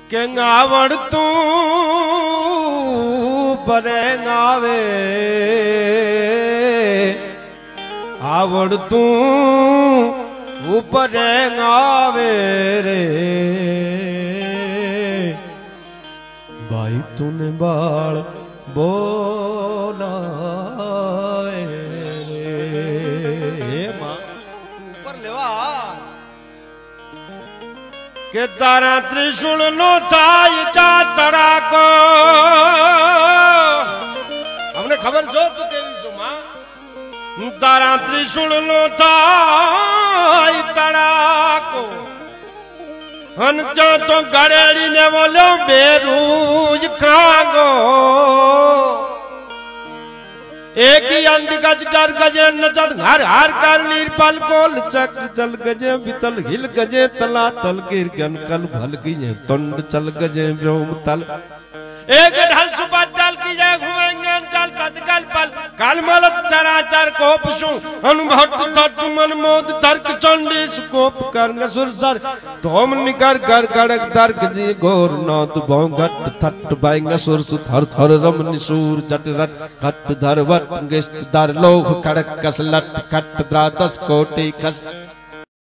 के आवड़ तू बरेंगावे आवड़ तू ऊपर गावे रे भाई तूने बाल बोला रे मां ऊपर लेवा के तारा त्रिशूल नो चाय चातरा को हमने खबर जो तू केवी छो मां तारा त्रिशूल नो चाय तड़ा को हंचो तो गड़ेड़ी ने बोलो बेरूज खागो एक ही अंधगज डर गजे नचत हर हर कर नीरपल कोल चक चल गजे बितल हिल गजे तला तल गिर गन कल भल गए तुंड चल गजे व्योम तल एक ढल सुपर डल की जय घुएंगे चल कतकल पल काल मलत चराचर कोपसु अनुभव तत् मन मोद तर्क चंडी सुकोप करंग सुरसर धोम निकर कर गड़क दर्ग जी घोर नौत भौंगट थट बाइंग सुरस थर थर रम निसूर जट रट खट धर वट गिष्ट दर लोह कड़क कस लट खट द्रादस कोटि कस